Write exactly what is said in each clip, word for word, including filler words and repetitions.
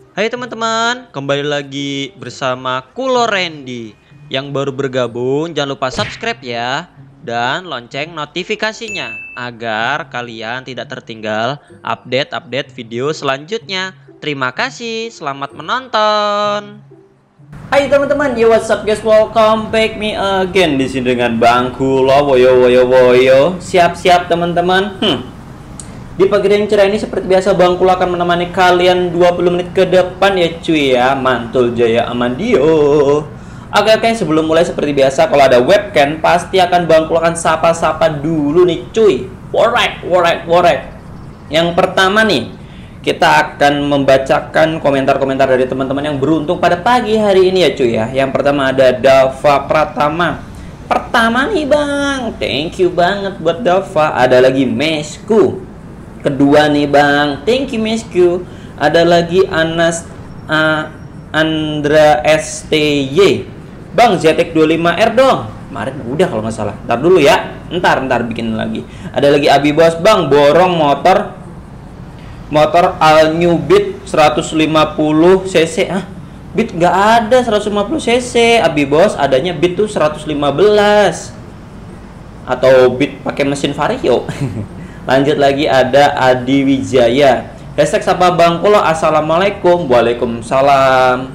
Hai teman-teman, kembali lagi bersama Kulo Randy. Yang baru bergabung jangan lupa subscribe ya, dan lonceng notifikasinya agar kalian tidak tertinggal update-update video selanjutnya. Terima kasih, selamat menonton. Hai teman-teman, yo what's up guys, welcome back me again di sini dengan Bang Kulo. Woyo woyo woyo, siap-siap teman-teman. Hmm. Di pagi yang cerah ini seperti biasa Bang Kulo akan menemani kalian dua puluh menit ke depan ya cuy ya. Mantul Jaya Amandio. Oke oke, sebelum mulai seperti biasa kalau ada webcam pasti akan Bang Kulo akan sapa-sapa dulu nih cuy. Alright, alright, alright. Yang pertama nih, kita akan membacakan komentar-komentar dari teman-teman yang beruntung pada pagi hari ini ya cuy ya. Yang pertama ada Dava Pratama. Pertama nih bang, thank you banget buat Dava. Ada lagi Mesku. Kedua nih bang, thank you Mesku. Ada lagi Anas uh, Andra S T Y. Bang Z X dua puluh lima R dong. Kemarin udah kalau nggak salah. Ntar dulu ya, ntar ntar bikin lagi. Ada lagi Abi Bos, bang borong motor motor all new Beat seratus lima puluh cc. Ah, Beat nggak ada seratus lima puluh cc. Abi Bos adanya Beat tuh seratus lima belas atau Beat pakai mesin Vario. Lanjut lagi ada Adi Wijaya. Hashtag sapa Bang Kulo, assalamualaikum. Waalaikumsalam.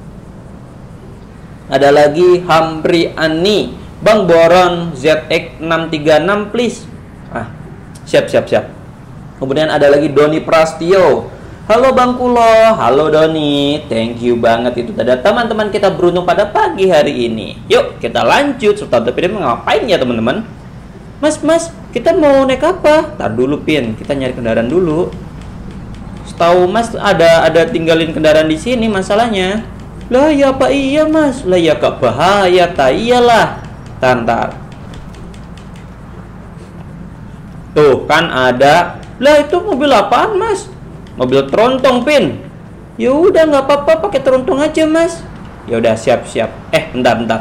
Ada lagi Hamri Ani, bang boron Z X enam tiga enam please. Ah, siap siap siap. Kemudian ada lagi Doni Prastio. Halo Bang Kulo, halo Doni. Thank you banget itu tadi teman-teman kita beruntung pada pagi hari ini. Yuk kita lanjut. Serta tapi ngapain ya teman-teman? Mas mas, kita mau naik apa? Tar dulu Pin, kita nyari kendaraan dulu. Setahu Mas ada ada tinggalin kendaraan di sini masalahnya. Lah ya Pak iya Mas. Lah ya kak bahaya tak iyalah. Tantar. Tuh kan ada. Lah itu mobil apaan Mas? Mobil tronton Pin. Ya udah nggak apa-apa pakai tronton aja Mas. Ya udah siap-siap. Eh bentar bentar.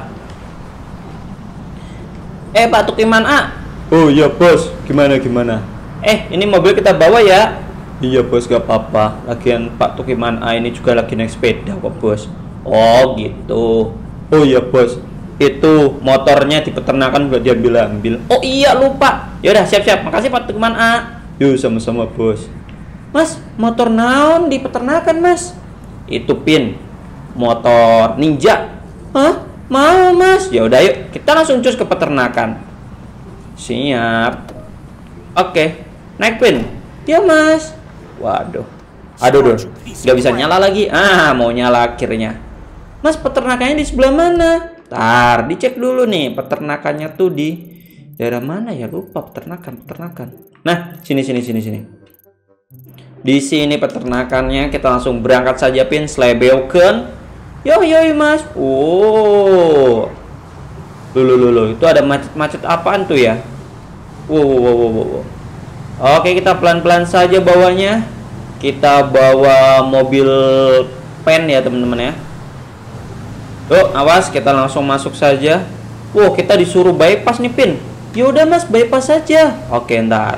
Eh Pak Tukiman A. Oh iya bos, gimana gimana? Eh ini mobil kita bawa ya. Iya bos gak apa-apa. Lagian Pak Tukiman A ini juga lagi naik sepeda kok bos. Oh gitu. Oh iya bos. Itu motornya di peternakan udah diambil-ambil. Oh iya lupa. Ya udah siap-siap. Makasih Pak Tukiman A. Yuk sama-sama bos. Mas, motor naon di peternakan mas? Itu Pin, motor Ninja. Hah? Mau mas? Ya udah yuk, kita langsung cus ke peternakan. Siap. Oke, naik Pin. Ya mas. Waduh. Aduh aduh, nggak bisa nyala lagi. Ah, mau nyala akhirnya. Mas, peternakannya di sebelah mana? Tar, dicek dulu nih. Peternakannya tuh di daerah mana ya? Lupa peternakan, peternakan. Nah, sini sini sini sini. Di sini peternakannya, kita langsung berangkat saja Pin, slebeukeun. Yo yo Mas. Oh. Lulu lulu, itu ada macet-macet apaan tuh ya? Wow wow wow wow. Oke, kita pelan-pelan saja bawanya. Kita bawa mobil pen ya, teman-teman ya. Tuh, awas, kita langsung masuk saja. Wow, kita disuruh bypass nih Pin. Ya udah Mas, bypass saja. Oke, ntar.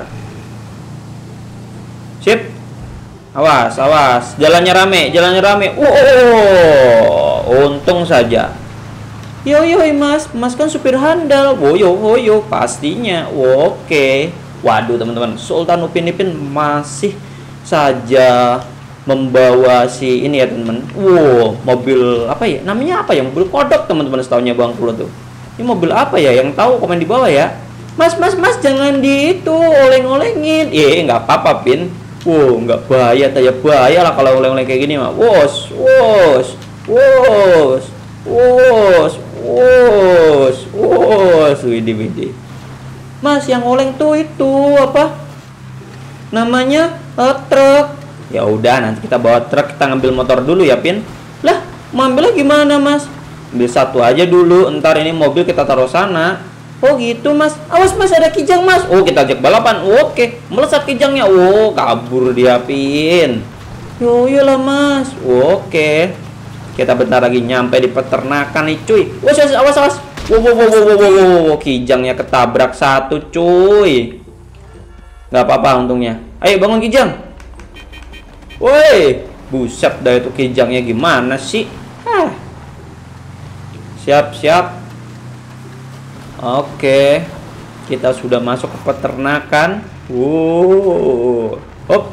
Sip. Awas, awas. Jalannya rame, jalannya rame. Wow, untung saja. Yo yo Mas, Mas kan supir handal. Woyo woyo, pastinya. Oke. Waduh teman-teman, Sultan Upin Ipin masih saja membawa si ini ya teman-teman. Wow, mobil apa ya? Namanya apa ya? Mobil kodok teman-teman setahunya Bang Kulo tuh. Ini mobil apa ya? Yang tahu komen di bawah ya. Mas, mas, mas, jangan di itu oleng-olengin. Eh, nggak apa-apa, Pin. Wow, nggak bahaya, tanya bahaya lah kalau oleng-oleng kayak gini mah. Wos, wos, wos, wos, wos, wos, widih, widih. Mas, yang oleng tuh itu apa? Namanya uh, truk. Ya udah, nanti kita bawa truk, kita ngambil motor dulu ya, Pin. Lah, mau ambilnya gimana, Mas? Ambil satu aja dulu, ntar ini mobil kita taruh sana. Oh gitu Mas. Awas Mas, ada kijang Mas. Oh kita ajak balapan. Oke, melesat kijangnya. Oh kabur dia Pin. Yo iyalah Mas. Oke. Kita bentar lagi nyampe di peternakan nih cuy. Awas awas awas. Wow wow wow wow wow wow. Kijangnya ketabrak satu cuy. Gak apa-apa untungnya. Ayo bangun kijang. Woi, Buset dah, itu kijangnya gimana sih? Hah. Siap, siap. Oke. Kita sudah masuk ke peternakan. Wow. Hop.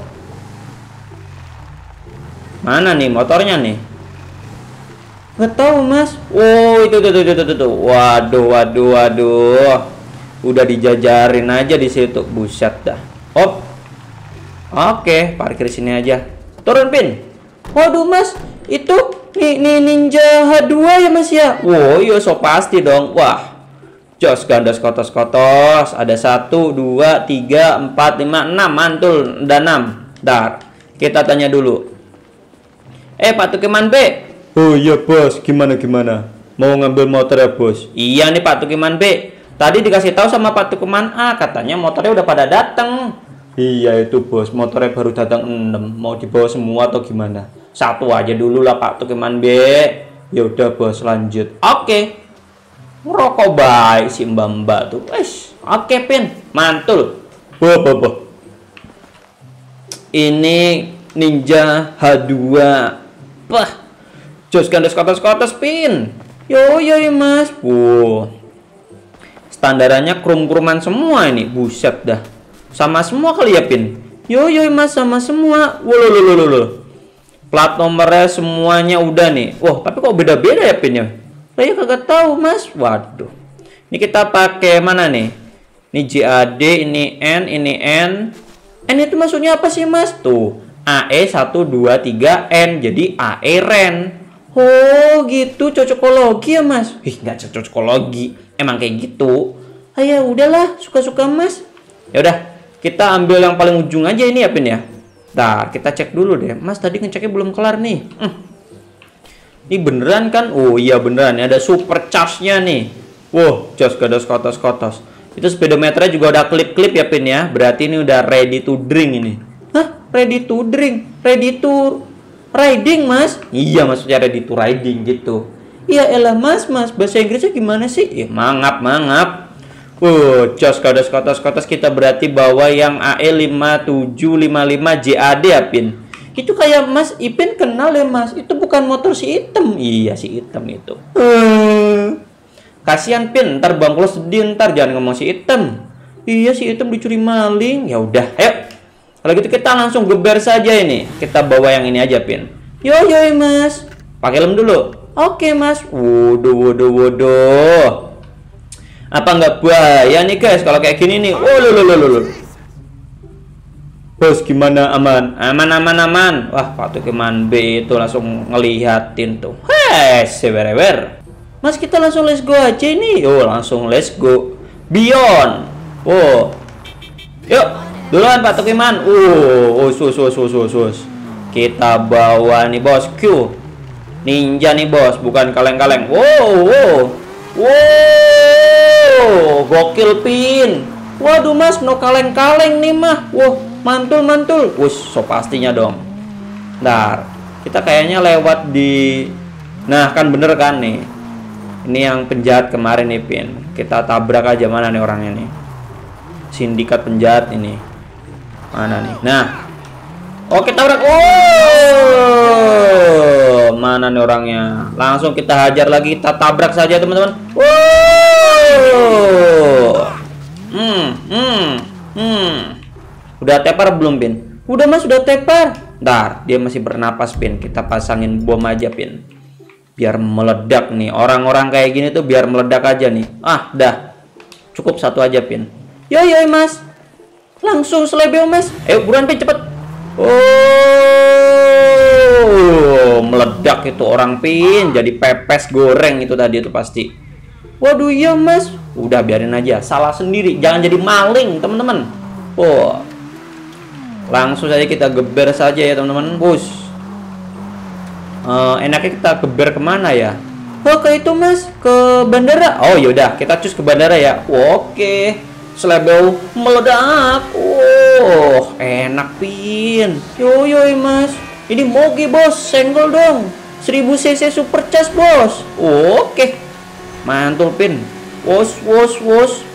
Mana nih motornya nih? Nggak tahu, Mas. Oh, itu tuh tuh tuh tuh tuh. Waduh, waduh, waduh. Udah dijajarin aja di situ. Buset dah. Hop. Oke, parkir sini aja. Turun, Pin. Waduh, Mas. Itu nih, nih Ninja H dua ya, Mas ya? Wow, iya so pasti dong. Wah. Jos gandos kotos-kotos. Ada satu, dua, tiga, empat, lima, enam. Mantul, ada enam. Dar. Kita tanya dulu. Eh, Pak Tukiman B. Oh iya, Bos. Gimana gimana? Mau ngambil motor ya, Bos? Iya nih, Pak Tukiman B. Tadi dikasih tahu sama Pak Tukiman A, katanya motornya udah pada dateng. Iya itu, Bos. Motornya baru datang enam. Mau dibawa semua atau gimana? Satu aja dulu lah, Pak Tukiman B. Ya udah, Bos, lanjut. Oke. Ngerokok baik si Mbak-mbak tuh. Wes, oke, Pin. Mantul. Wah, wah, wah. Ini Ninja H dua. Wah. Jos gandos kotos-kotos, Pin. Yo yo, Mas. Wow. Standarannya krum-kruman semua ini. Buset dah. Sama semua kali ya, Pin? Yo yo, Mas, sama semua. Wololololol. Plat nomornya semuanya udah nih. Wah, tapi kok beda-beda ya, Pin ya? Lah ya kagak tahu, Mas. Waduh. Ini kita pakai mana nih? Ini J A D, ini N, ini N. N itu maksudnya apa sih, Mas? Tuh, A E satu dua tiga N. Jadi A E Ren. Oh, gitu cocokologi ya, Mas? Ih, nggak cocokologi. Emang kayak gitu. Ah, ya udahlah, suka-suka, Mas. Ya udah. Kita ambil yang paling ujung aja ini ya, Pin ya. Ntar kita cek dulu deh. Mas tadi ngeceknya belum kelar nih. Hmm. Ini beneran kan? Oh iya beneran. Ada super charge-nya nih. Wow, jos gados kotos-kotos. Itu speedometernya juga udah klip-klip ya, Pin ya. Berarti ini udah ready to drink ini. Hah? Ready to drink? Ready to riding, Mas? Iya, maksudnya ready to riding gitu. Iya elah, Mas, Mas. Bahasa Inggrisnya gimana sih? Ya, mangap, mangap. Uh, jos kados kotos-kotos kita berarti bawa yang A E lima tujuh lima lima J A D ya, Pin. Itu kayak Mas Ipin kenal ya, Mas. Itu bukan motor si hitam. Iya, si hitam itu. Uh, kasihan, Pin. Ntar Bang Klo sedih, ntar jangan ngomong si hitam. Iya, si hitam dicuri maling. Ya udah, ayo. Kalau gitu kita langsung geber saja ini. Kita bawa yang ini aja, Pin. Yo yo, Mas. Pakai lem dulu. Oke, Mas. Waduh, waduh, waduh. Apa nggak bahaya nih, guys, kalau kayak gini nih? Oh, lo lo lo lo. Bos, gimana? Aman? Aman, aman, aman. Wah, Pak Tukiman B itu langsung ngelihatin tuh. Hei, sewer-wer. Mas, kita langsung let's go aja ini. Oh, langsung let's go. Beyond. Oh. Yuk, duluan Pak Tukiman. Uh, oh, sus, sus, sus, sus, sus. Kita bawa nih, Bos. Q. Ninja nih, Bos, bukan kaleng-kaleng. Wow, wow. Wow, gokil, Pin. Waduh, Mas, no kaleng-kaleng nih mah. Wah, mantul, mantul. Wush, so pastinya dong. Ntar, kita kayaknya lewat di... Nah, kan bener kan nih. Ini yang penjahat kemarin nih, Pin. Kita tabrak aja. Mana nih orangnya nih? Sindikat penjahat ini. Mana nih? Nah. Oke, tabrak. Oh, mana nih orangnya? Langsung kita hajar lagi, kita tabrak saja, teman-teman. Wow. Hmm, hmm, hmm. Udah tepar belum, Pin? Udah, Mas, udah tepar. Ntar, dia masih bernapas, Pin. Kita pasangin bom aja, Pin. Biar meledak nih. Orang-orang kayak gini tuh biar meledak aja nih. Ah, dah. Cukup satu aja, Pin. Yo, yo, Mas. Langsung selebeo, Mas. Ayo, buruan, Pin, cepet. Oh, meledak itu orang, Pin. Jadi pepes goreng itu tadi itu pasti. Waduh, iya, Mas. Udah biarin aja. Salah sendiri. Jangan jadi maling, teman-teman. Oh. Langsung saja kita geber saja ya, teman-teman. Bus. Uh, enaknya kita geber kemana ya? Oh, ke itu, Mas. Ke bandara. Oh, yaudah. Kita cus ke bandara ya. Oke. Selebel meledak. Oh, enak, Pin. Yo yo, Mas. Ini moge, Bos. Senggol dong. seribu cc super charge, Bos. Oke. Mantul, Pin. Wos wos wos.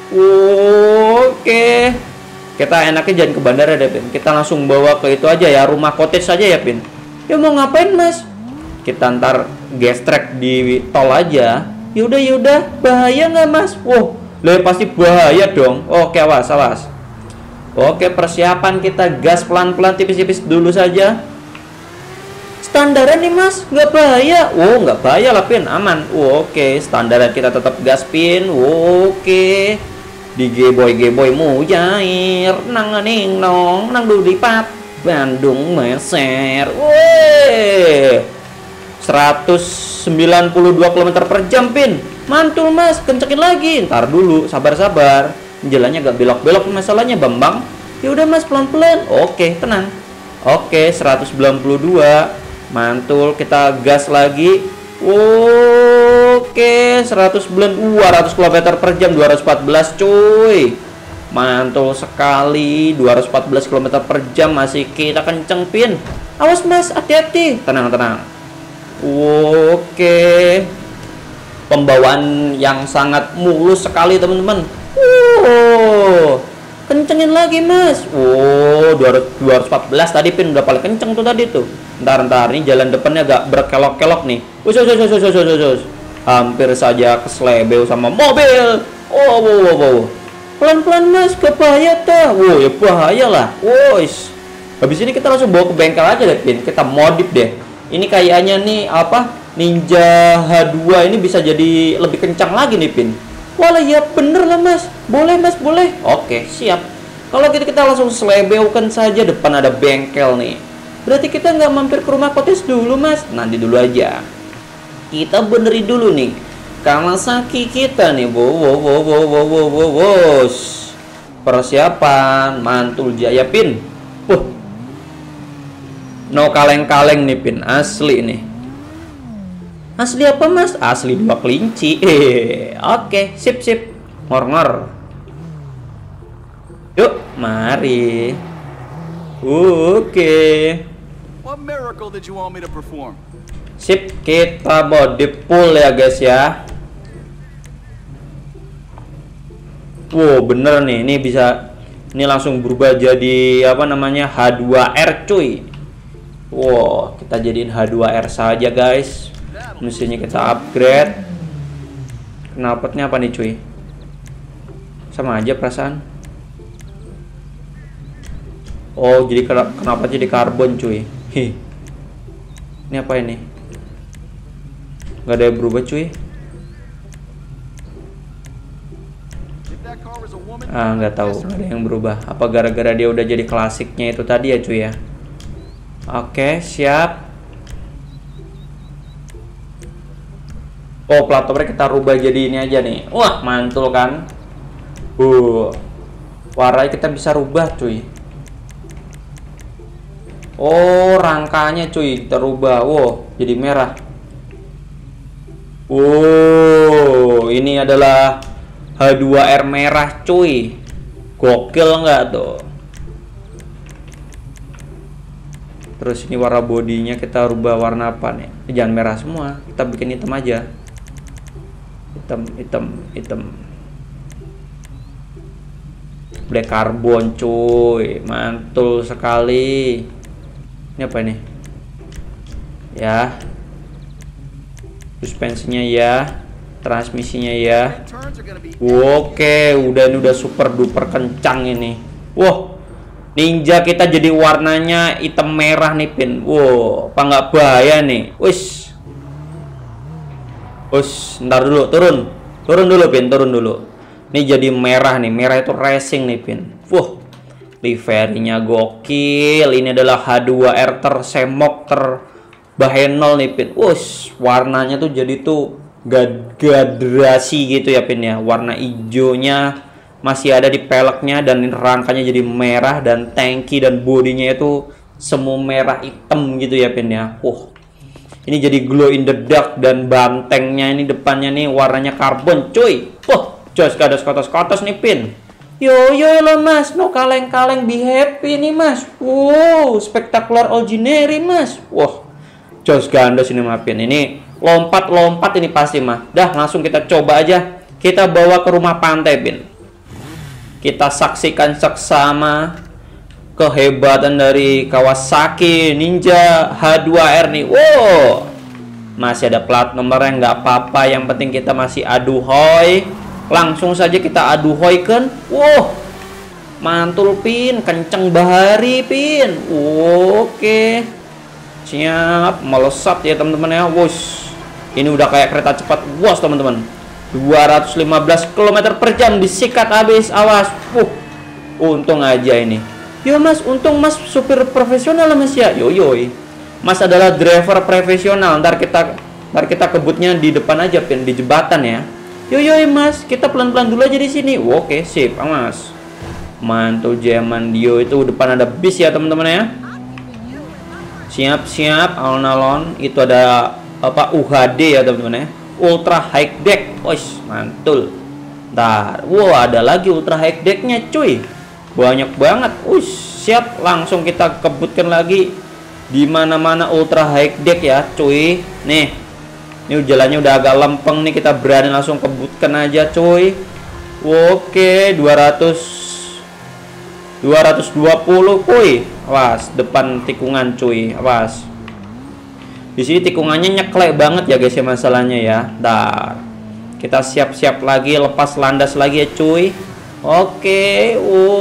Oke. Kita enaknya jangan ke bandara deh, Pin. Kita langsung bawa ke itu aja ya, rumah cottage saja ya, Pin. Ya mau ngapain mas? Kita ntar gas track di tol aja. Yaudah yaudah, bahaya nggak mas? Wow, lebih pasti bahaya dong. Oke, awas awas. Oke, persiapan kita gas pelan-pelan tipis-tipis dulu saja. Standaran nih mas, nggak bahaya. Oh, nggak bahaya lah Pin, aman. Oh, oke, standaran kita tetap gas Pin. Oh, oke. Di Gboy Gboy mujair, nang ning nong, nang dulu dipat. Bandung meser. Weh. seratus sembilan puluh dua kilometer per jam Pin. Mantul mas, kencengin lagi. Ntar dulu, sabar-sabar. Jalannya gak belok-belok masalahnya Bambang. Ya udah mas, pelan-pelan. Oke, tenang. Oke, seratus sembilan puluh dua. Mantul, kita gas lagi. Oke, seratus sembilan puluh dua, dua ratus kilometer per jam, dua ratus empat belas cuy. Mantul sekali, dua ratus empat belas kilometer per jam, masih kita kenceng Pin. Awas mas, hati-hati. Tenang, tenang. Oke. Pembawaan yang sangat mulus sekali teman-teman. Wow, kencengin lagi mas. Wow, dua ratus empat belas tadi Pin, udah paling kenceng tuh tadi tuh. Ntar ntar ini jalan depannya agak berkelok-kelok nih. Us, us, us, us, us, us, us. Hampir saja keselebeu sama mobil. Oh, wow, wow, wow. Pelan-pelan mas, ke bahaya tuh. Wow, ya bahaya lah. Wos. Habis ini kita langsung bawa ke bengkel aja deh Pin. Kita modif deh. Ini kayaknya nih apa? Ninja H dua ini bisa jadi lebih kencang lagi nih Pin. Walah ya bener lah mas. Boleh mas, boleh. Oke, siap. Kalau gitu kita langsung selebeukan saja, depan ada bengkel nih. Berarti kita nggak mampir ke rumah Kotes dulu mas. Nanti dulu aja. Kita benerin dulu nih Kawasaki kita nih. Wow, wow, wow, wow, wow, wow, wow, wow. Persiapan mantul jaya Pin. Uh. No kaleng-kaleng nih Pin, asli nih. Asli apa mas? Asli dua kelinci. Eh, oke, sip sip. Ngor-ngor. Yuk, mari. Oke. What miracle did you want me to perform? Sip, kita body pull ya guys ya. Wow, bener nih, ini bisa, ini langsung berubah jadi apa namanya H dua R cuy. Wow, kita jadiin H dua R saja guys. Mesinnya kita upgrade. Knalpotnya apa nih cuy? Sama aja perasaan. Oh, jadi kenapa jadi karbon cuy? Hi. Ini apa ini? Gak ada yang berubah cuy. Ah, nggak tahu, nggak ada yang berubah. Apa gara-gara dia udah jadi klasiknya itu tadi ya cuy ya? Oke, siap. Oh, plat nomornya kita rubah jadi ini aja nih. Wah, mantul kan? Uh, warnanya kita bisa rubah cuy. Oh, rangkanya cuy kita rubah. Wow, jadi merah. Wow, ini adalah H dua R merah cuy. Gokil nggak tuh? Terus ini warna bodinya kita rubah warna apa nih? Jangan merah semua, kita bikin hitam aja. Hitam, hitam, hitam. Black carbon cuy, mantul sekali. Ini apa ini? Ya. Suspensinya ya. Transmisinya ya. Oke, udah ini udah super duper kencang ini. Wow, Ninja kita jadi warnanya hitam merah nih Pin. Wow, apa nggak bahaya nih? Wis, wis, ntar dulu turun, turun dulu Pin, turun dulu. Ini jadi merah nih, merah itu racing nih Pin. Wow, liverynya gokil. Ini adalah H dua R tersemok terbahenol nih Pin. Wus, warnanya tuh jadi tuh gadrasi gitu ya Pin ya. Warna hijaunya masih ada di peleknya dan rangkanya jadi merah, dan tangki dan bodinya itu semua merah hitam gitu ya Pin ya. Wah, ini jadi glow in the dark, dan bantengnya ini depannya nih warnanya karbon cuy. Wah, jos gak ada skotos-skotos nih Pin. Yo yo lo mas, no kaleng-kaleng, be happy nih mas. Wow, spektakular ordinary mas. Wah, jos gandos ini mah Pin. Ini lompat-lompat ini pasti mah. Dah, langsung kita coba aja. Kita bawa ke rumah pantai Pin. Kita saksikan seksama kehebatan dari Kawasaki Ninja H dua R nih. Wow, masih ada plat nomornya, nggak apa-apa, yang penting kita masih aduhoy. Langsung saja kita aduhoy kan. Wow, mantul pin, kenceng bahari pin. Oke, siap, melesat ya teman-teman ya. Wush, ini udah kayak kereta cepat bos teman-teman. dua ratus lima belas kilometer per jam disikat habis, awas. Uh, untung aja ini. Yo mas, untung mas supir profesional mas ya. Yo yoi, mas adalah driver profesional. Ntar kita, ntar kita kebutnya di depan aja pin, di jembatan ya. Yo yoi mas, kita pelan-pelan dulu aja di sini. Oke sip, mas. Mantul zaman Dio, itu depan ada bis ya teman-teman ya. Siap-siap, alon-alon. Itu ada apa, U H D ya teman-teman ya, ultra high deck. Wih, mantul. Ntar, wow, ada lagi ultra high decknya cuy, banyak banget. Wih, siap, langsung kita kebutkan lagi di mana-mana ultra high deck ya cuy. Nih, ini jalannya udah agak lempeng nih, kita berani langsung kebutkan aja cuy. Oke, dua ratus dua ratus dua puluh kuy. Awas, depan tikungan cuy, awas. Di sini tikungannya nyeklek banget ya guys ya masalahnya ya. Dar, kita siap-siap lagi, lepas landas lagi ya cuy. Oke,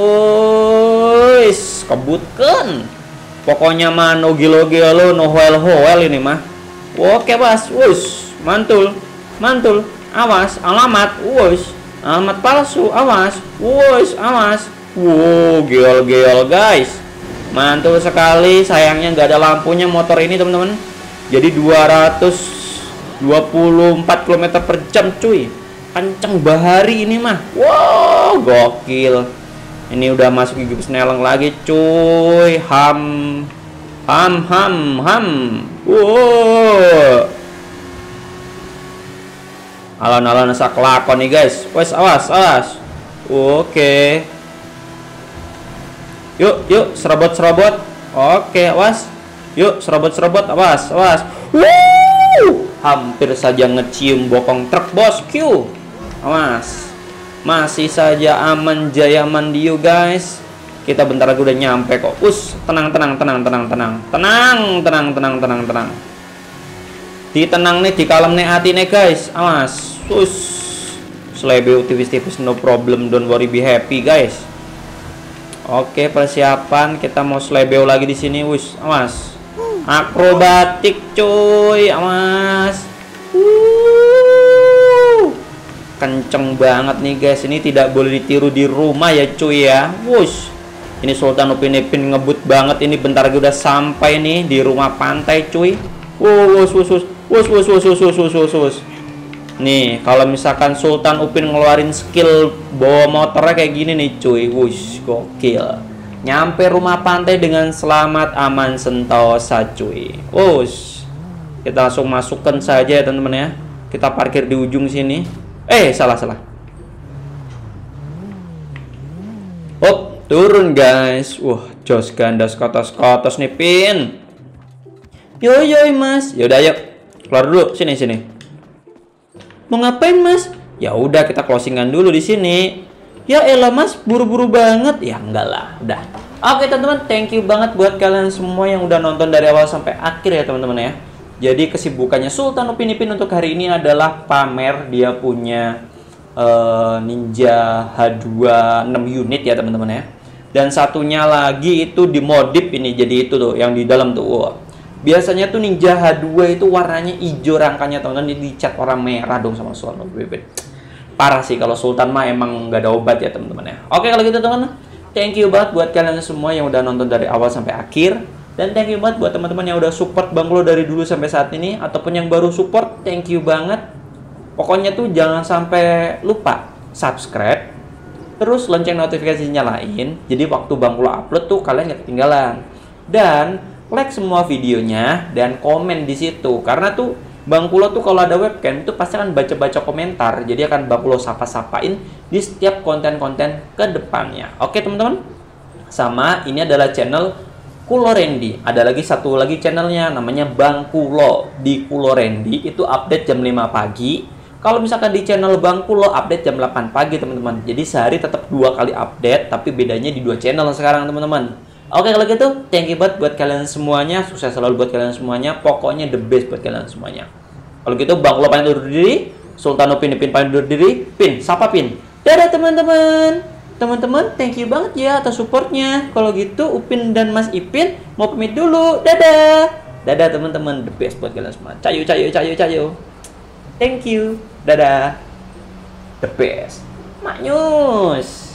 wuss, kebutkan. Pokoknya mah no gilo-gilo, no hoel-hoel ini mah. Oke bos, wuss, mantul, mantul. Awas, alamat, wuss, alamat palsu, awas, wuss, awas. Wow, geol-geol guys, mantul sekali. Sayangnya nggak ada lampunya motor ini teman-teman. Jadi dua ratus dua puluh empat kilometer per jam cuy, kenceng bahari ini mah. Wow, gokil. Ini udah masuk gigi Sneleng lagi cuy. Ham ham ham ham. Wow, alon-alon sak lakon nih guys. Wes, awas awas. Oke, yuk yuk, serobot-serobot. Oke, awas. Yuk, serobot-serobot, awas, awas. Wuh, hampir saja ngecium bokong truk bos Q. Awas, masih saja aman jaya mandiu guys. Kita bentar lagi udah nyampe kok. Us, tenang, tenang, tenang, tenang, tenang, tenang, tenang, tenang, tenang, tenang. Ditenang nih, dikalem nih hati nih guys. Awas, us, selebeu tipis-tipis, no problem, don't worry, be happy guys. Oke, persiapan, kita mau selebeu lagi di sini. Us, awas. Akrobatik cuy, awas. uh, Kenceng banget nih guys. Ini tidak boleh ditiru di rumah ya cuy ya. Wush, ini Sultan Upin Ipin ngebut banget. Ini bentar lagi udah sampai nih di rumah pantai cuy. Wush, wush, wush, wush, wush, wush, wush, wush, wush, wush. Nih, kalau misalkan Sultan Upin ngeluarin skill bawa motornya kayak gini nih cuy. Wush, gokil. Nyampe rumah pantai dengan selamat, aman, sentosa cuy. Wush, kita langsung masukkan saja ya teman-teman ya. Kita parkir di ujung sini. Eh, salah salah. Hop, turun guys. Wah, jos gandas kotos-kotos nih pin. Yo yo mas, yaudah yuk keluar dulu, sini sini. Mau ngapain mas? Ya udah, kita closingan dulu di sini. Ya elah mas, buru-buru banget. Ya enggak lah, udah. Oke teman-teman, thank you banget buat kalian semua yang udah nonton dari awal sampai akhir ya teman-teman ya. Jadi kesibukannya Sultan Upin Ipin untuk hari ini adalah pamer dia punya uh, Ninja H dua enam unit ya teman-teman ya. Dan satunya lagi itu dimodif ini, jadi itu tuh yang di dalam tuh. Wow. Biasanya tuh Ninja H dua itu warnanya hijau rangkanya teman-teman, ini dicat warna merah dong sama Sultan Upin Ipin. Parah sih, kalau Sultan mah emang nggak ada obat ya teman-teman ya. Oke kalau gitu teman-teman, thank you banget buat kalian semua yang udah nonton dari awal sampai akhir. Dan thank you banget buat teman-teman yang udah support Bang Kulo dari dulu sampai saat ini, ataupun yang baru support, thank you banget. Pokoknya tuh jangan sampai lupa subscribe, terus lonceng notifikasinya nyalain, jadi waktu Bang Kulo upload tuh kalian gak ketinggalan. Dan like semua videonya dan komen di situ, karena tuh Bang Kulo tuh kalau ada webcam itu pasti akan baca-baca komentar, jadi akan Bang Kulo sapa-sapain di setiap konten-konten ke depannya. Oke teman-teman, sama ini adalah channel Kulo Randy. Ada lagi satu lagi channelnya namanya Bang Kulo. Di Kulo Randy itu update jam lima pagi. Kalau misalkan di channel Bang Kulo update jam delapan pagi teman-teman. Jadi sehari tetap dua kali update, tapi bedanya di dua channel sekarang teman-teman. Oke kalau gitu, thank you banget buat kalian semuanya. Sukses selalu buat kalian semuanya. Pokoknya the best buat kalian semuanya. Kalau gitu, Bang Lo pamit undur diri. Sultan Upin Ipin pamit undur diri. Pin, sapa Pin. Dadah teman-teman. Teman-teman, thank you banget ya atas supportnya. Kalau gitu, Upin dan Mas Ipin mau pamit dulu. Dadah. Dadah teman-teman, the best buat kalian semua. Cayu, cayu, cayu, cayu. Thank you. Dadah. The best. Maknyus.